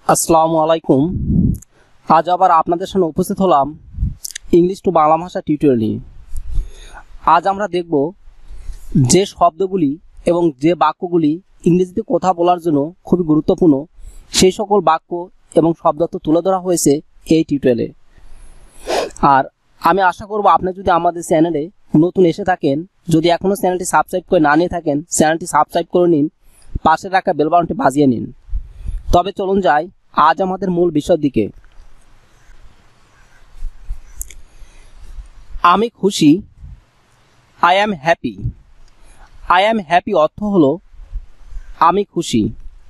আসসালামু আলাইকুম। আজ আবার আপনাদের সামনে উপস্থিত হলাম ইংলিশ টু বাংলা ভাষা টিউটোরিয়াল নিয়ে। আজ আমরা দেখব যে শব্দগুলি এবং যে বাক্যগুলি ইংরেজিতে কথা বলার জন্য খুবই গুরুত্বপূর্ণ সেই সকল বাক্য এবং শব্দ তুলে ধরা হয়েছে এই টিউটোরিয়ালে। আর আমি আশা করব আপনি যদি আমাদের চ্যানেলে নতুন এসে থাকেন, যদি এখনও চ্যানেলটি সাবস্ক্রাইব করে না নিয়ে থাকেন, চ্যানেলটি সাবস্ক্রাইব করে নিন, পাশে রাখা বেল বাটনটি বাজিয়ে নিন। তবে চলুন যাই আজ আমাদের মূল বিষয়ের দিকে। আমি খুশি, I am happy. I am happy অর্থ হলো আমি খুশি।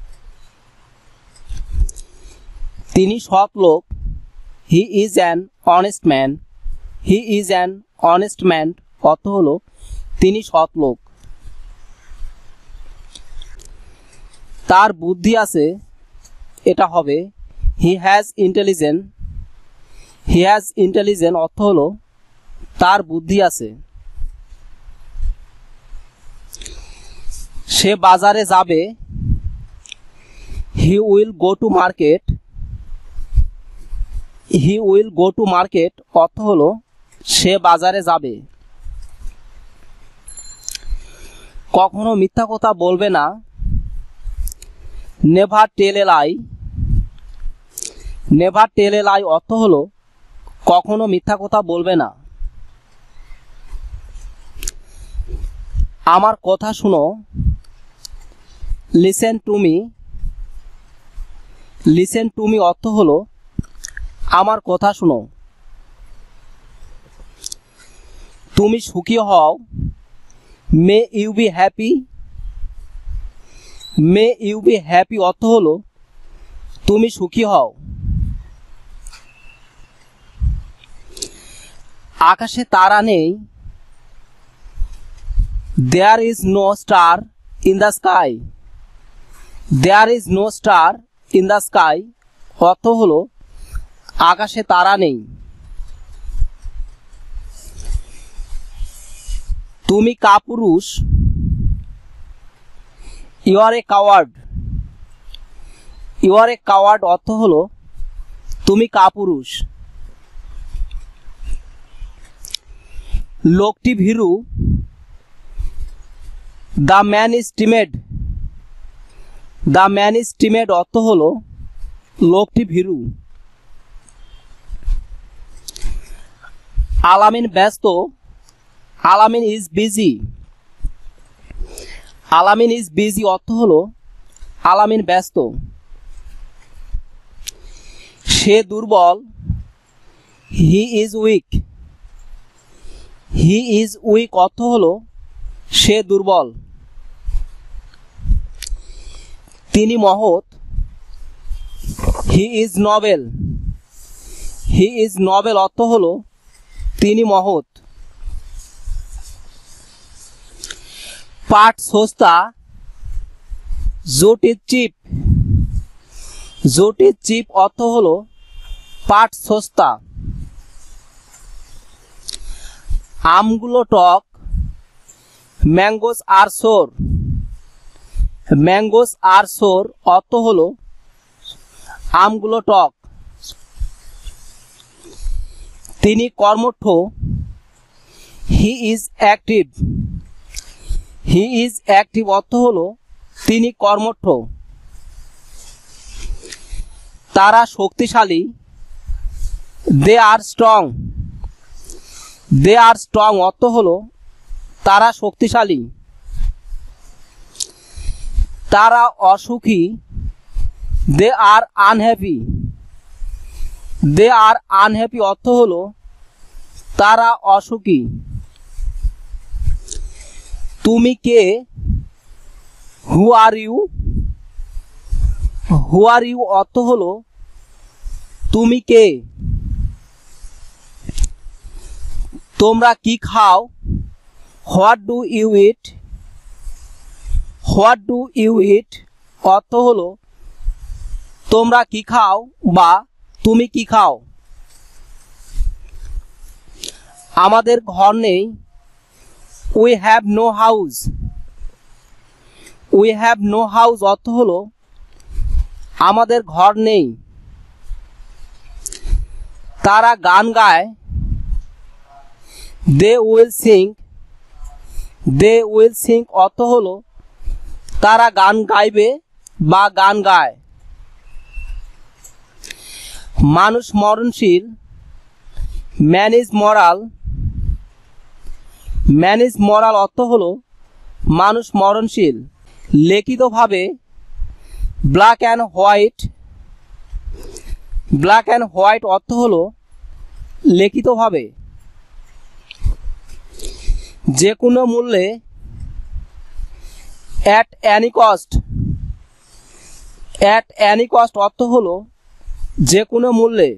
তিনি সৎ লোক, he is an honest man. He is an honest man অর্থ হলো তিনি সৎ লোক। তার বুদ্ধি আছে, এটা হবে he has intelligent. He has intelligent অর্থ হলো তার বুদ্ধি আছে। সে বাজারে যাবে, he will go to market. He will go to market অর্থ হলো সে বাজারে যাবে। কখনো মিথ্যা কথা বলবে না, নেভার টেল এ লাই। নেভার টেল এ লাই অর্থ হলো কখনো মিথ্যা কথা বলবে না। আমার কথা শুনো, listen to me. Listen to me অর্থ হলো আমার কথা শুনো। তুমি সুখী হও, may you be happy. May you be happy অর্থ হলো তুমি সুখী হও। আকাশে তারা নেই, there is no star in the sky. There is no star in the sky অর্থ হলো আকাশে তারা নেই। তুমি কাপুরুষ, you are a coward. You are a coward অর্থ হলো তুমি কাপুরুষ। লোকটি ভীরু, the man is timid. The man is timid অর্থ হলো লোকটি ভীরু। আলামিন ব্যস্ত, Alamin is busy. Alamin is busy অর্থ হলো আলামিন ব্যস্ত। সে দুর্বল, he is weak. He is weak অর্থ হলো সে দুর্বল। তিনি মহৎ, he is noble. He is noble অর্থ হলো তিনি মহৎ। পাট সস্তা, jute is cheap. Jute is cheap অর্থ হলো পাট সস্তা। আমগুলো টক, ম্যাঙ্গোস আর সোর। ম্যাঙ্গোস আর সোর অর্থ হলো আমগুলো টক। তিনি কর্মঠ, he is active. He is active অর্থ হলো তিনি কর্মঠ। তারা শক্তিশালী, দে আর স্ট্রং। দে আর স্ট্রং অর্থ হলো তারা শক্তিশালী। তারা অসুখী, দে আর আনহ্যাপি। দে আর আনহ্যাপি অর্থ হলো তারা অসুখী। তুমি কে, হু are you. Who are you অর্থ হলো তুমি কে। তোমরা কি খাও, what do you eat. What do you eat অর্থ হলো তোমরা কি খাও বা তুমি কি খাও। আমাদের ঘর নেই, we have no house. We have no house অর্থ হলো আমাদের ঘর নেই। তারা গান গায়, they will sing. They will sing অর্থ হলো তারা গান গাইবে বা গান গায়। মানুষ মরণশীল, man is moral. Man is moral অর্থ হলো মানুষ মরণশীল। লিখিতভাবে, black and white. Black and white অর্থ হলো লিখিতভাবে। যে কোনো মূল্যে, at any cost. At any cost অর্থ হলো যে কোনো মূল্যে।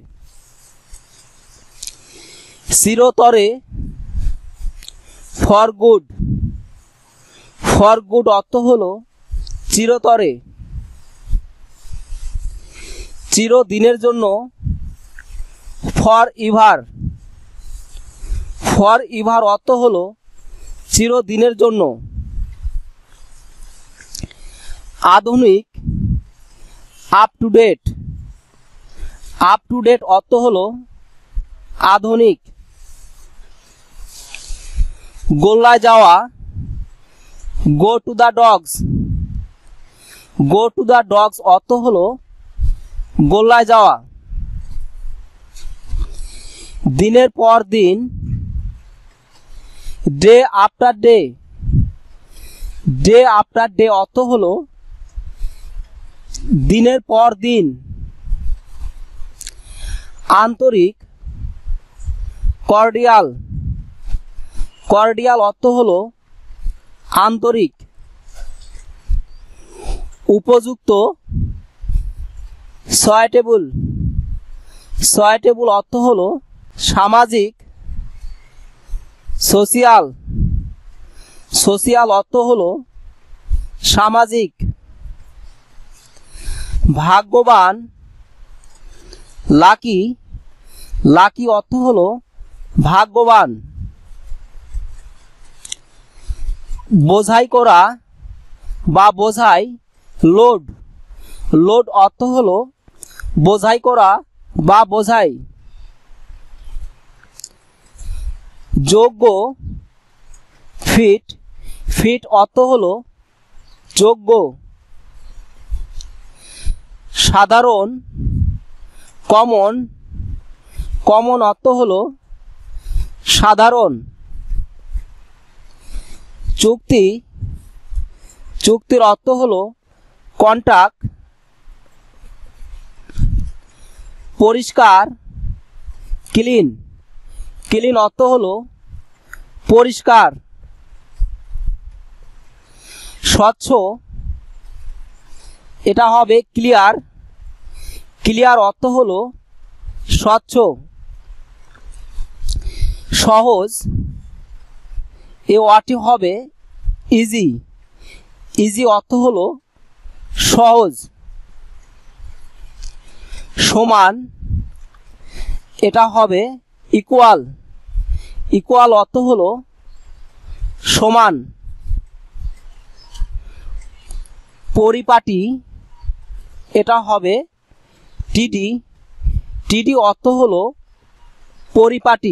চিরতরে, ফর গুড। ফর গুড অর্থ হলো চিরতরে। চিরদিনের জন্য, ফর ইভার। ফর ইভার অর্থ হলো চিরদিনের জন্য। আধুনিক, up to date. Up to date অর্থ হলো আধুনিক। গোল্লায় যাওয়া, go to the dogs. Go to the dogs অর্থ হলো গোল্লায় যাওয়া। দিনের পর দিন, day after day. Day after day অর্থ হলো দিনের পর দিন। আন্তরিক, কর্ডিয়াল। কর্ডিয়াল অর্থ হলো আন্তরিক। উপযুক্ত, সুইটেবল। সুইটেবল অর্থ হলো সামাজিক। সোশিয়াল। সোশিয়াল অর্থ হলো সামাজিক। ভাগ্যবান, লাকি। লাকি অর্থ হলো ভাগ্যবান। বোঝাই করা বা বোঝাই, লোড। লোড অর্থ হলো বোঝাই করা বা বোঝাই। যোগ্য, ফিট। ফিট অর্থ হলো যোগ্য। সাধারণ, কমন। কমন অর্থ হলো সাধারণ। চুক্তি। চুক্তির অর্থ হলো কন্ট্রাক্ট। পরিষ্কার, ক্লিন। ক্লিন অর্থ হলো পরিষ্কার। স্বচ্ছ, এটা হবে ক্লিয়ার। ক্লিয়ার অর্থ হলো স্বচ্ছ। সহজ, এ ওয়ার্ডটি হবে ইজি। ইজি অর্থ হলো সহজ। সমান, এটা হবে ইকুয়াল। ইকুয়াল অর্থ হলো সমান। পরিপাটি, এটা হবে টিডি। টিডি অর্থ হলো পরিপাটি।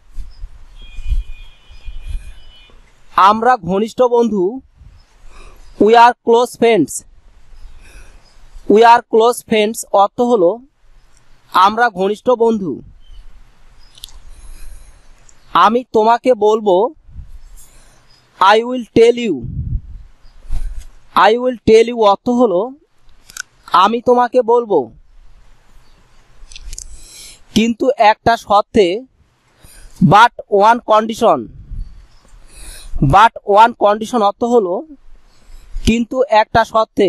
আমরা ঘনিষ্ঠ বন্ধু, we are close friends. We are close friends অর্থ হলো আমরা ঘনিষ্ঠ বন্ধু। আমি তোমাকে বলবো, I will tell you. I will tell you অর্থ হলো আমি তোমাকে বলবো। কিন্তু একটা শর্তে, but one condition. But one condition অর্থ হলো কিন্তু একটা শর্তে।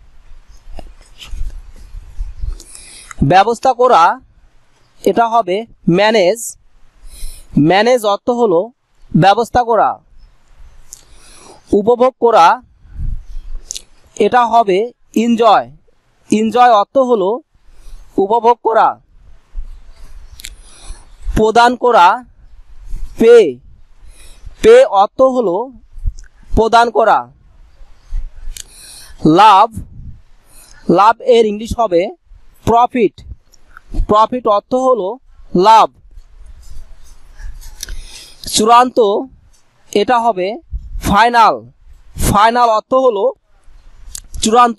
ব্যবস্থা করা, এটা হবে ম্যানেজ। ম্যানেজ অর্থ হলো ব্যবস্থা করা। উপভোগ করা, এটা হবে এনজয়। এনজয় অর্থ হলো উপভোগ করা। প্রদান করা, পে। পে অর্থ হলো প্রদান করা। লাভ। লাভ এর ইংলিশ হবে প্রফিট। প্রফিট অর্থ হলো লাভ। চূড়ান্ত এটা হবে ফাইনাল। ফাইনাল অর্থ হলো চূড়ান্ত।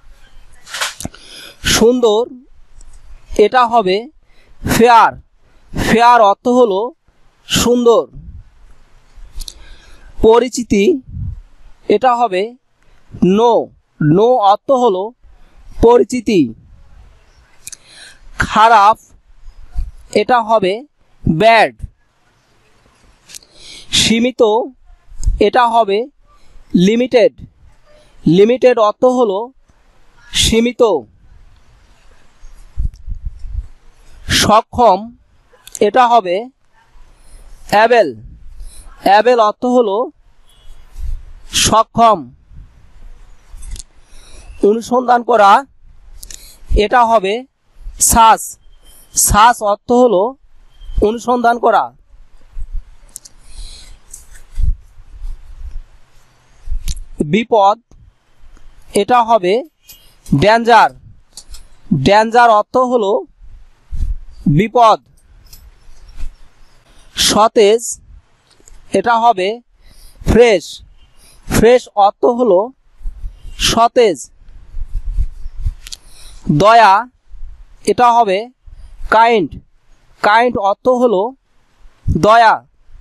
সুন্দর এটা হবে ফেয়ার। ফেয়ার অর্থ হলো সুন্দর। পরিচিতি এটা হবে নো। নো অর্থ হলো পরিচিতি। খারাপ এটা হবে ব্যাড। সীমিত এটা হবে লিমিটেড। লিমিটেড অর্থ হলো সীমিত। সক্ষম এটা হবে অ্যাবেল। অ্যাবেল অর্থ হলো সক্ষম। অনুসন্ধান করা এটা হবে সার্চ। সার্চ অর্থ হলো অনুসন্ধান করা। বিপদ এটা হবে ডেঞ্জার। ডেঞ্জার অর্থ হলো বিপদ। সতেজ এটা হবে ফ্রেশ। ফ্রেশ অর্থ হলো সতেজ। দয়া এটা হবে কাইন্ড। কাইন্ড অর্থ হলো দয়া।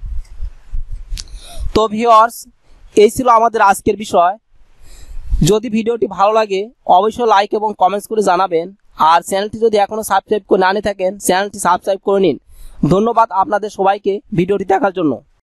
তো ভিউয়ার্স, এই ছিল আমাদের আজকের বিষয়। যদি ভিডিওটি ভালো লাগে অবশ্যই লাইক এবং কমেন্টস করে জানাবেন। আর চ্যানেলটি যদি এখনো সাবস্ক্রাইব করে না নিয়ে থাকেন চ্যানেলটি সাবস্ক্রাইব করে নিন। ধন্যবাদ আপনাদের সবাইকে ভিডিওটি দেখার জন্য।